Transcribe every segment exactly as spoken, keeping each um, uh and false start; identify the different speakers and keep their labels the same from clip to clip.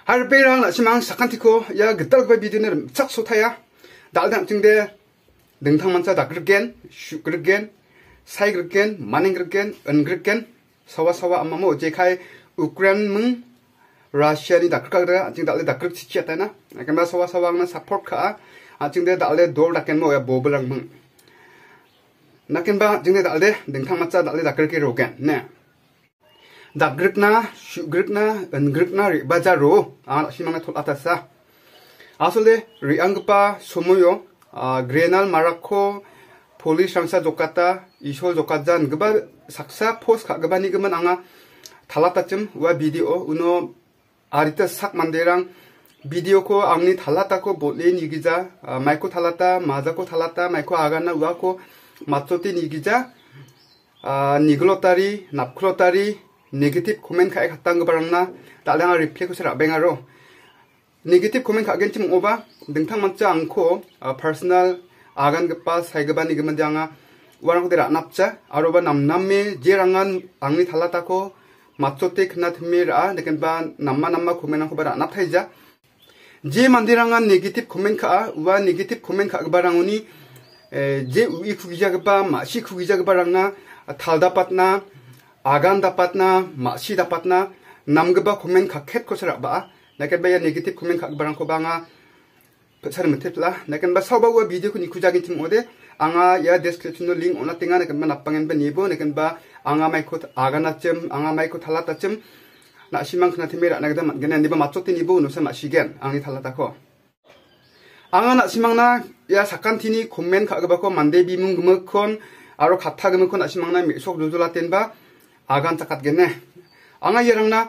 Speaker 1: Harpera na simang sakantiko ya getal ba bidiner sak sotaya daldan tingde dengtang mansa dak gergen shu gergen sai gergen maning gergen en gergen sawa sawa amamo jekai Ukraine mung Russia ni dak gerga ting dalde dak gerg chichi atana akan ba sawa sawa na support ka atingde dalde dor daken mo ya bobelang mung nakin ba tingde dalde dengtang mansa dalde dak gerge rogen ne dak gergna shu gergna en gergna ri bazaro 아 심앙나 톨 아타사 아솔레 리앙그파 소모요 아 그레날 마라코 폴리스 상사 조카타 이솔 조카잔 그바 삭사 포스 가바니 그만 앙아 달라타쯤 와 비디오 우노 아리타 삭 만데랑 비디오코 앙니 달라타코 볼레 니기자 마이코 달라타 마자코 달라타 마이코 아가나 우아코 마토티 니기자 아 니글로타리 납클로타리 네게티브 코멘 카에 갔다는 거 바랑나 달랑아 리플렉스를 아뱅하로 네게티브 코멘 카겐쯤 오바 등탕 맞지 않고 퍼스널 아간 급바 사이급바니 그만 장아 와랑들아 납자 아로바 남남메 제랑한 앙니 달라타코 맞초테 그나 틈미라 내겐바 남마 남마 코멘하고 바라 납타이자 제 만디랑한 네게티브 코멘 카와 네게티브 코멘 카 바랑오니 제 우이 쿠기자 급바 마시 쿠기자 급바랑나 탈다patna agan dapatna maksi dapatna namgeba komen kaket ko saraba nakan ba ya negative komen kak barang ko banga pesar metepla nakan ba sawa wa video ko ni kujagin tim ode anga ya description no link ona tinga nakan ba napangen ba nibo nakan ba anga mai ko agana chem anga mai ko thalata chem na simang khna thimera nagda man gena niba matsote nibo no sa masigen angni thalata ko anga na simang na ya sakantini komen kak ba ko mande bimung gmekon aro khatta gmekon na simang na misok dudulaten ba 아간 짝같겠네. 앙아 예랑나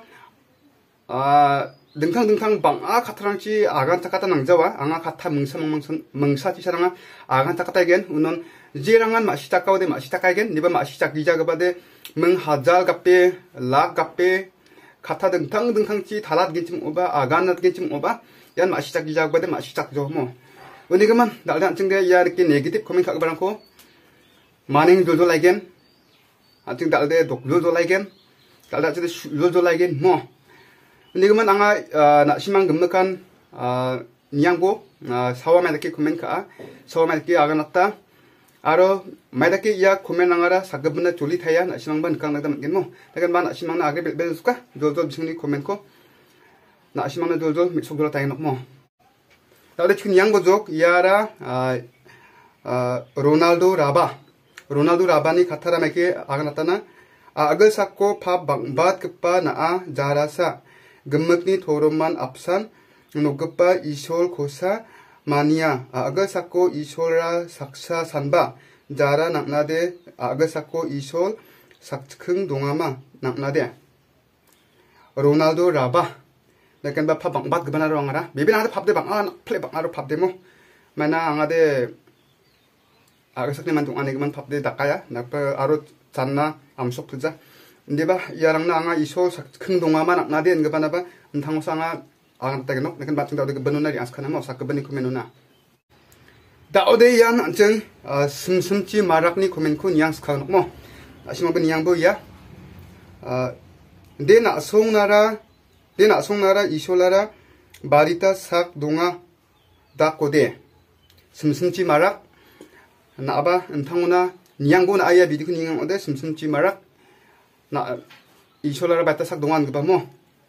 Speaker 1: 아 등탕 등탕 방아 카타랑치 아간 짝같다 낭자와 앙아 카타 멍사 멍사 멍사치 사랑아 아간 짝같다겐 우는 제랑한 마시 짝가오데 마시 짝가겐 니바 마시 짝 기자가바데 멍 하잘 갑페 락 갑페 카타 등탕 등탕치 달아드긴쯤 오바 아간 나드긴쯤 오바 얀 마시 짝 기자가바데 마시 짝죠 뭐 은이그만 날단 증대 야 이렇게 네게티브 코멘 가바랑코 마닝 돌돌라겐 아직 달데 독돌돌라겐 달다 저데 돌돌라겐 뭐 근데 그만 앙아 나 심한 금맥한 아 니양보 사와마이다케 코멘카 사와마이다케 아가났다 아로 마이다케 야 코멘 앙아라 사급분나 졸리 타야 나 심한반 강나다 맞겐 뭐 내가 만 심한나 아게 벨벨스까 돌돌 비승리 코멘코 나 심한나 돌돌 미속돌 타야 뭐 달데 지금 양보족 야라 아 로날도 라바 Ronaldo Rabani katara meke aganatana agal sakko pa bangbat kepa naa jarasa gemekni thoroman apsan nogpa isol kosa mania agal sakko isolra saksa sanba jara naknade agal sakko isol sakkhung dongama naknade Ronaldo Raba nakan ba pa bangbat gebana rongara bebina ade phabde bang an play bang aro phabde mo mana angade 아그삭네 만동 안에게만 밥대 닦아야 나빠 아로 잔나 암속 투자 근데 봐 야랑나 앙아 이소 큰 동화만 나대 enga 바나바 은탕호상아 아간다게노 내가 맞춘다 어디 번호나리 아스카나 뭐 사크버니 코메노나 다오데 얀 안정 심심지 마락니 코멘코 냥스카노 뭐 아시마번 양보야 아 데나 송나라 데나 송나라 이솔라라 바리타 삭 동화 다코데 심심지 마락 나바 은탕우나 니양본 아이야 비디크 닝앙 어데 심심지 마락 나 이솔라라 바타 삭 동안 그바 뭐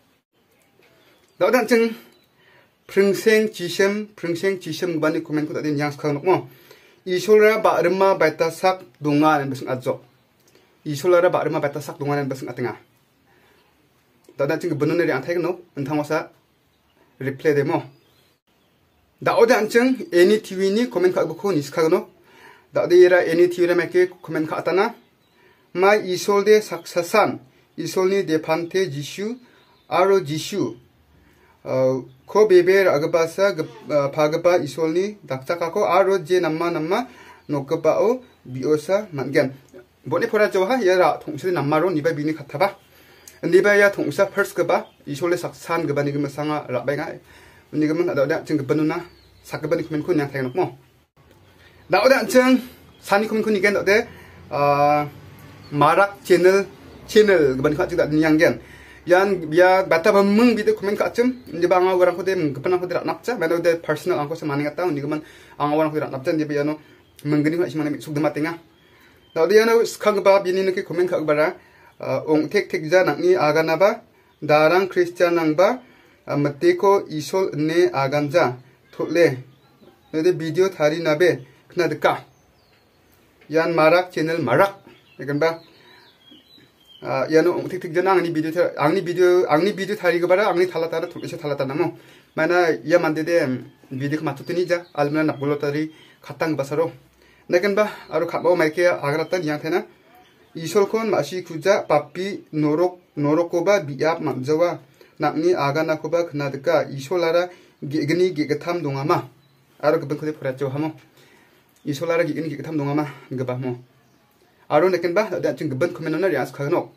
Speaker 1: 나단증 프릉생 지셈 프릉생 지셈 바니 코멘코 다된 양스카노 뭐 이솔라라 바르마 바타 삭 동안 무슨 아죠 이솔라라 바르마 바타 삭 동안 무슨 아땡아 나단증 그 번호ner이 안 타이노 은탕와사 리플레이 데모 나오단증 애니 티비니 코멘 카고 니스카노 다데이라 애니 티비라 메케 코멘 카타나 마 이솔데 삭사산 이솔니 데판테 지슈 아로 지슈 어 코베베 아그바사 파그바 이솔니 닥자카코 아로 제 남마 남마 노크바오 비오사 만겐 보네 포라조하 야라 통세 남마로 니바 비니 카타바 니바야 통사 퍼스그바 이솔레 삭산 그바니 그마상아 라베가 니그만 아다다 징 그바누나 사그바니 코멘 코 냥 타이노 뭐 나오다 정 산이 코멘 코 니겐 어데 아 마락 채널 채널 그바니 카지다 니양겐 yan biya bata bamung bidu komen kacem ndi ba anga orang ko de kepan ko de napcha mena de personal angko se maning ata ndi gaman anga orang ko de napcha ndi biya no menggeni ma simane suk de matenga daw de yana skang ba bini ne ke komen kak bara ong tek tek ja nang ni agana ba darang Christian nang ba mate ko isol ne aganja thole ne de video thari nabe kna de ka yan marak channel marak kan ba yan ong tek tek ja nang ni video angni video angni video thari ga bara angni thala tara thole se thala ta namo mana ya mande de video ma tutini ja almana nakbulo tari khatang basaro nekan ba aru khabo maike agratan yang thena isolkon masi kuja papi norok norokoba biap mamjawa nakni agana koba khnadka isolara gegni gegatham dongama aru gebeng khode pharacho hamo isolara gegni gegatham dongama gebahmo aru nekan ba da chung gebeng khomenona rias khagno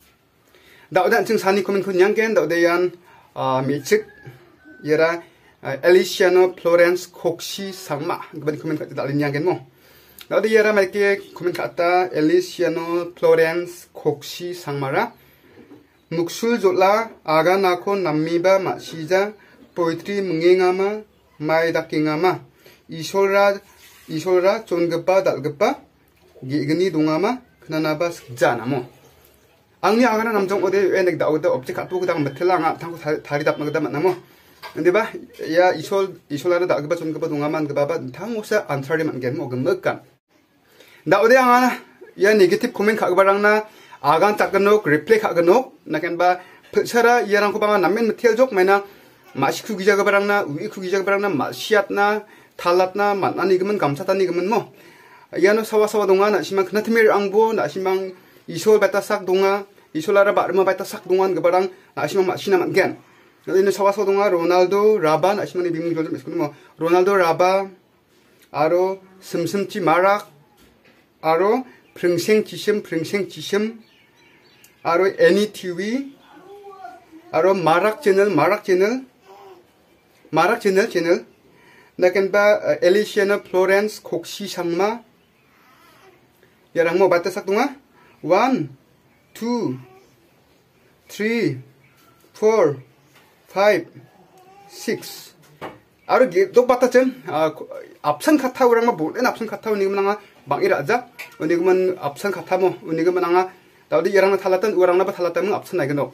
Speaker 1: da da chung sani khomen khon yangken da yan mechik yera Elisiano Florence Coxi Sangma gebeng khomen khate dalin yangken mo da de yera maike khomen khata Elisiano Florence Coxi Sangmara muksul jotla agana ko nammiba masija poetry mungengama mai dakingama isolra isolra chonggepa dalgepa gegni dongama khnanaba janamo angni agana namjong ode enek daoda object atu gudang metelanga tangko thari dapna gudam namo ndeba ya isol isolra dalgepa chonggepa dongaman gebaba tangosa ansari mangen mo gemmekan daode angana ya negative comment khagbarangna agan takgenok reflect hagenok naken ba phsara yarang ko banga namen metel jok mena masi khu gijaga barangna ui khu gijaga barangna masiatna thalatna manani gemen gamsatani gemen mo yano sawa sawa donga na simang knathmir angbo na simang isol bata sak donga isolara barma bata sak dongan gebarang na simang masina mangen ini sawa sawa donga Ronaldo Raba na simang biming jol meskun mo Ronaldo Raba aro simsimchi marak aro 프릉생 지심 프릉생 지심 아로 애니티비 아로 마락 채널 마락 채널 마락 채널 채널 나켄바 엘리시아나 플로렌스 콕시 상마 야랑 뭐 바타 삭동아 one two three four five six 아로 또 바타 전 앞선 카타우랑 뭐 볼엔 앞선 카타우 니그만아 방이라 아자 우니그만 앞선 카타모 우니그만 anga 다우디 야랑나 탈라탄 우랑나 바 탈라탄 앞선 나이그노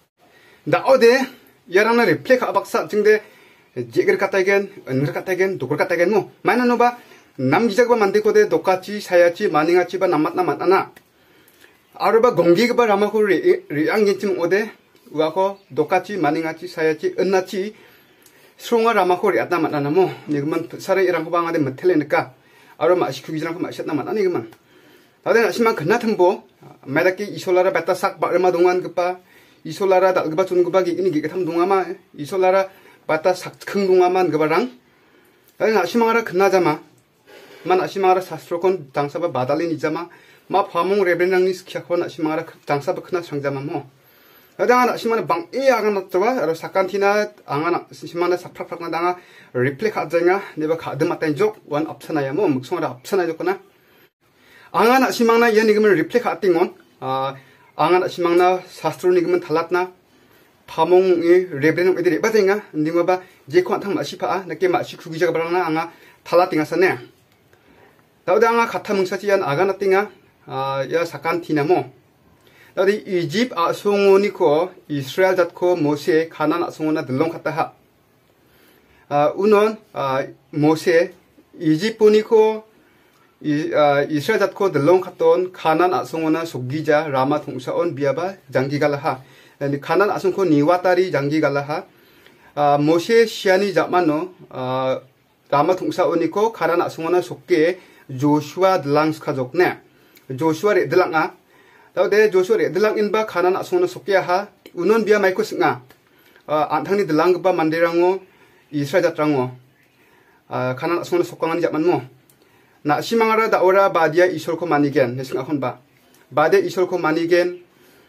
Speaker 1: 다오데 야랑나 리플렉 아박사 증데 제거 카타겐 은거 카타겐 도거 카타겐 뭐 마나노바 남기자가 만데코데 똑같이 사야지 마닝아치 바 남맛나 만나나 아르바 공기가 바 라마코 리앙겐침 오데 우아코 똑같이 마닝아치 사야지 은나치 스롱아 라마코 리아다 만나나 뭐 니그만 사레 이랑 호방아데 메텔레니까 아로 마시 쿠기지랑 마시나 만나니 그만 다들 아시만 그나템보 매다기 이솔라라 베타 싹 바르마 동안 그빠 이솔라라 달그바 준 그바기 이니 기가 탐 동아마 이솔라라 바타 싹큰 동아만 그바랑 다들 아시마라 그나자마 만 아시마라 사스트로콘 당사바 바달린 이자마 마 파몽 레벤랑니 스키아콘 아시마라 당사바 크나 상자마 뭐 다들 아시마나 방 에야가 나트와 아로 사칸티나 앙아나 시마나 삭팍팍나 당아 리플렉 하자nga 네바 카드 마탄족 원 옵션아야 뭐 묵송라 옵션아 줬거나 앙아나 시망나 예 니금을 리플렉 하띵온 아 앙아나 시망나 사스트로 니금은 달랐나 파몽이 레벨은 어디 레바쟁아 니모바 제코 안탕 마시파 나게 마시 쿠기자가 바랑나 앙아 달라띵아서네 다우다 앙아 카타 뭉사지한 아가나 띵아 아야 사칸티나모 다디 이집 아송오니코 이스라엘 닷코 모세 가난 아송오나 들롱 갔다하 아 우논 아 모세 이집 보니코 이 이스라엘 닷코 들롱 갔던 가난 아송오나 속기자 라마 동사온 비아바 장기갈라하 아니 가난 아송코 니와타리 장기갈라하 아 모세 시아니 자만노 아 라마 동사오니코 가난 아송오나 속게 조슈아 들랑스 가족네 조슈아레 들랑아 다우데 조슈아레 들랑 인바 가난 아송오나 속게 하 우논 비아 마이코 승아 아 안탕니 들랑 바 만데랑오 이스라엘 자트랑오 아 가난 아송오나 속강한 자만모 나 시망하라 다오라 바디아 이솔코 마니겐 네싱아콘 바 바데 이솔코 마니겐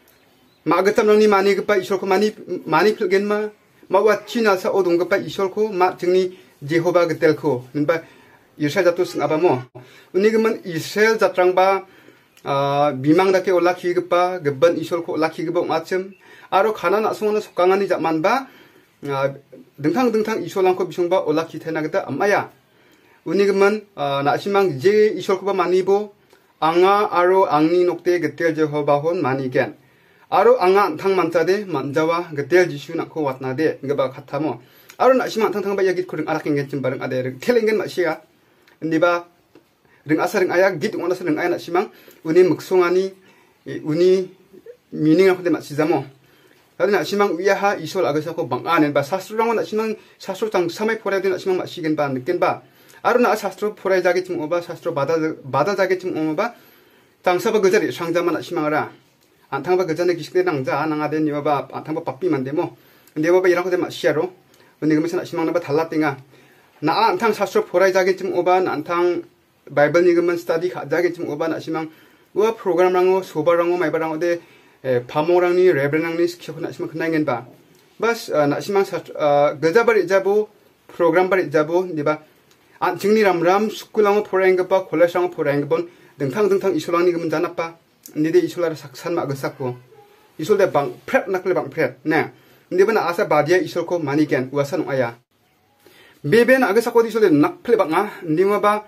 Speaker 1: 마그탐랑니 마니그바 이솔코 마니 마니 필겐마 마와 치나사 오동그바 이솔코 마 증니 제호바 그텔코 는바 이스라엘 자투 승아바모 우니그만 이스라엘 자트랑바 아 미망다케 올라키그바 gebban isolko lakigbok macem aro khana na songna sokangani jaman ba dengtang dengtang isolangko bisongba olaki thena gita amaya unigeman na simang je isolko ba manibo anga aro angni nokte getel jehova hon manigen aro anga thang manchade manjawa getel jisu nakko watnade ngeba khathamo aro na simang thang thang ba yagit kuring araking gen chimbarang ade reng thelingen ma siya ndiba reng asareng ayak git ngona sareng ayana simang uni muksongani uni meaning ako de ma sijamo Lalu nak simang uyaha isol agak sako bang anen ba sastro rangon nak simang sastro tang samai porai de nak simang maksigen ba niken ba aru nak sastro porai jage tim oba sastro bada bada jage tim oba tang saba gejari sangjaman nak simang ra antang ba gejane gisikde nangja nangade ni ba antang ba pappi man demo inde ba ilang ko de maksiaro uni gemesan nak simang na ba dhallatinga na antang sastro porai jage tim oba antang bible ni gemen study kha jage tim oba nak simang ua program rango soba rango mai ba rango de 파모랑니 레브랑니 스키고 나시면 그나겐 바 바스 나시망 사 ገ자바리 자보 프로그램 바리 자보 니바 안 증리람람 스쿨랑어 포랭가 콜레상어 포랭본 등탕 등탕 이솔랑니 그문 자나빠 니데 이솔라라 삭산 마그삭고 이솔데 방 프렛 나클레 방 프렛 네 니바나 아사 바디아 이솔코 마니겐 우아산 아야 베벤 아그삭고 이솔데 낙플레 방아 니마바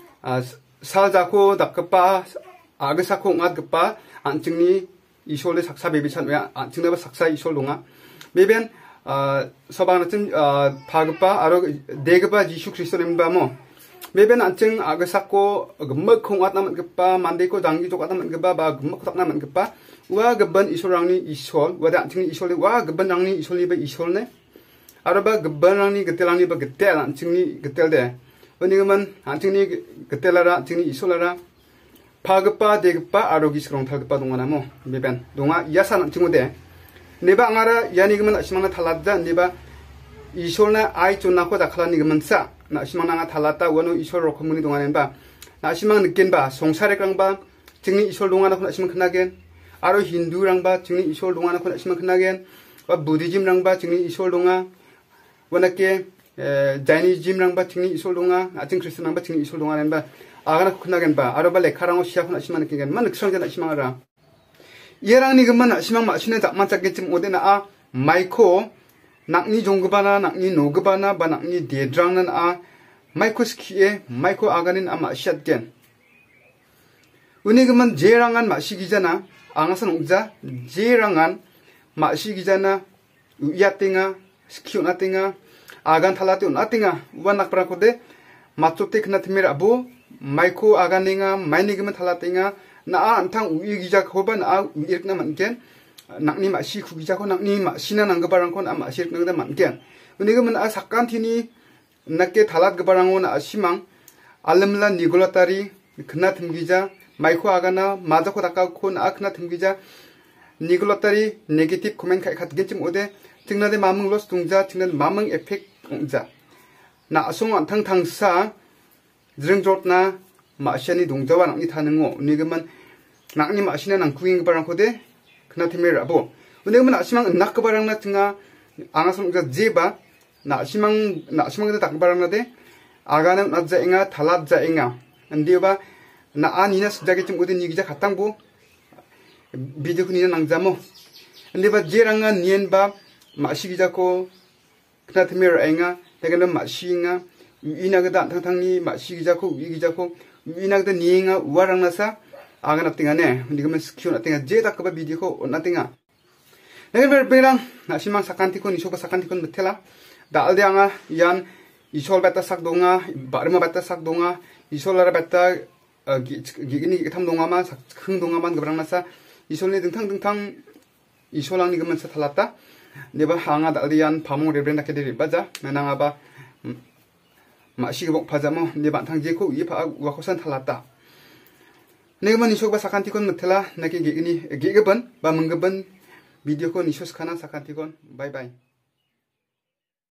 Speaker 1: 살자코 dakpa 아그삭고 응아그빠 안 증리 이솔의 saksa bebisan 왜 증나바 saksa 이솔 동아 베벤 서바나쯤 파그파 아로 데그바 지수 크리스토렘바 뭐 베벤 안증 아그삭고 금먹콩 왔나만 급바 만데고 당기 쪽 왔나만 급바 바 금먹고 탁나만 급바 와 급번 이솔랑니 이솔 와다 안증 이솔이 와 급번랑니 이솔리바 이솔네 아로바 급번랑니 그텔랑니 바 그텔 안증니 그텔데 어니그만 안증니 그텔라라 안증니 이솔라라 파급바 대급바 아로기스롱 탈급바 동아나모 베벤 동아 야산 친구데 네바 앙아라 야니그만 아시망나 탈라다 네바 이솔나 아이 쫀나코 다칼라니그만 사 나시망나가 탈라다 원오 이솔로 커뮤니 동아nen바 나시망 느낀바 송사레깡바 증니 이솔 동아나 나시망 크나겐 아로 힌두랑바 증니 이솔 동아나 나시망 크나겐 와 부디즘랑바 증니 이솔 동아 원나께 자이니즘랑바 증니 이솔 동아 아증 크리스랑바 증니 이솔 동아nen바 아가나 크나겐 바 아로바 레카랑오 시아쿠나 시마는 겐 만 늑성제나 시망하라 예랑니 그만 시망 마시네 작만 작게쯤 오데나 아 마이코 낙니 종그바나 낙니 노그바나 바 낙니 데드랑는 아 마이코 스키에 마이코 아가닌 아 마시앗겐 은니 그만 제랑한 마시기잖아 앙아선 옹자 제랑한 마시기잖아 우야땡아 스키오나땡아 아간 탈라떼 오나땡아 우완낙브라코데 마초테 크나트메라보 마이코 아가닝아 마이니그만 탈라땡아 나 안탕 우이기자 코반 아 우이르나 만겐 낙니 마시 쿠기자코 낙니 마시나 난가바랑콘 아 마시르나다 만겐 우니그만 아 사칸티니 낙게 탈랏 가바랑온 아시망 알름라 니골라타리 그나 틈기자 마이코 아가나 마자코 다카콘 아 그나 틈기자 니골라타리 네게티브 코멘 카이카트겐쯤 오데 증나데 마멍 로스 둥자 증나데 마멍 에펙 옹자 나 아송 안탕 탕사 드릉조트나 마시아니 동자와 낙니 타는고 니그만 낙니 마시나 낭쿠잉 바랑코데 그나테메라보 은행만 아시망 낙가바랑나 증아 앙아송자 제바 나시망 나시망데 닥바랑나데 아가는 나자잉아 탈랏자잉아 안디오바 나 아니나 스자게 좀 오든 니기자 갔당보 비디오 니나 낭자모 안디바 제랑아 니엔바 마시기자코 그나테메라잉아 내가는 마시잉아 이나그다 탕탕니 마시기자코 위기자코 이나그다 니잉아 우아랑나사 아가납띵아네 니가면 스키오나띵아 제다크바 비디오 오나띵아 내가 베르베랑 나시망 사칸티콘 이쇼바 사칸티콘 못텔라 달데앙아 얀 이솔 베타 삭동아 바르마 베타 삭동아 이솔라라 베타 기기니 탐동아마 흥동아만 그랑나사 이솔니 등탕 등탕 이솔랑니 그면 사탈랐다 네바 항아 달디얀 파몽 레브렌다케 데리바자 나나가바 마시기복 파자모 네바 탕제코 이파 와코산 탈랐다 내가만 이쇼바 사칸티콘 못텔라 나게 기기니 기급은 바 멍급은 비디오콘 이쇼스카나 사칸티콘 바이바이